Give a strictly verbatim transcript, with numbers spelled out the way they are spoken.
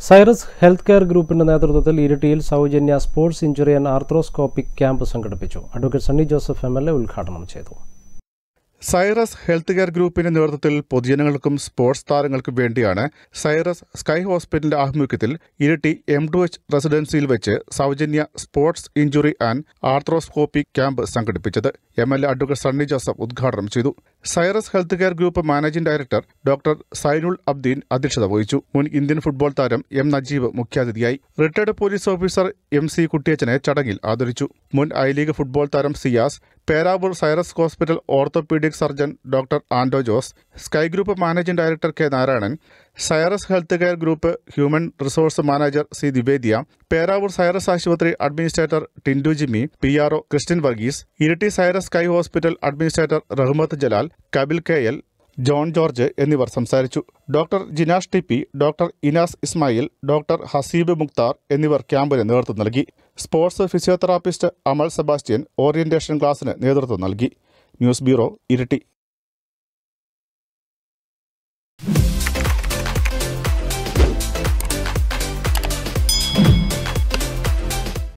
Cyrus health care ഗ്രൂപ്പിന്റെ നേതൃത്വത്തിൽ ഇരിട്ടിയിൽ സൗജന്യ sports injury and arthroscopic camp സംഘടിപ്പിച്ചു. Advocate Sunny Joseph M L A ഉദ്ഘാടനം ചെയ്തു. സൈറസ് ഹെൽത്ത് കെയർ ഗ്രൂപ്പിന്റെ നേതൃത്വത്തിൽ പൊതുജനങ്ങൾക്കും സ്പോർട്സ് താരങ്ങൾക്കും വേണ്ടിയാണ് സൈറസ് സ്കൈ ഹോസ്പിറ്റലിന്റെ ആഭിമുഖ്യത്തിൽ ഇരിട്ടി എം ടു എച്ച് റെസിഡൻസിയിൽ വെച്ച് സൗജന്യ sports injury and arthroscopic camp സംഘടിപ്പിച്ചത്. M L A advocate Sunny Joseph ഉദ്ഘാടനം ചെയ്തു. Cyrus health care group managing director doctor Sainul Abdeen അധ്യക്ഷത വഹിച്ചു. മുൻ ഇന്ത്യൻ ഫുട്ബോൾ താരം എം നജീബ് മുഖ്യാതിഥിയായി. Retired police officer M C കുട്ടിയച്ചനെ ചടങ്ങിൽ ആദരിച്ചു. മുൻ ഐ ലീഗ് ഫുട്ബോൾ താരം Siyas, Peravoor Cyrus hospital orthopedic surgeon doctor Ando Jose, Sky group managing director K Narayanan, Cyrus health care group human resource manager C Divedya, Peravoor Cyrus ആശുപത്രി administrator Tindu Jimmy, P R O Christian Varghese, Iritty Cyrus Sky hospital administrator Rahmath Jalal, Kapil K L, John George എന്നിവർ സംസാരിച്ചു. Doctor Jinash T P, doctor Inas Ismail, doctor Haseeb Mukthar എന്നിവർ ക്യാമ്പിന് നേതൃത്വം നൽകി. Sports physiotherapist Amal Sebastian orientation ക്ലാസിന് നേതൃത്വം നൽകി. News bureau, Iritty.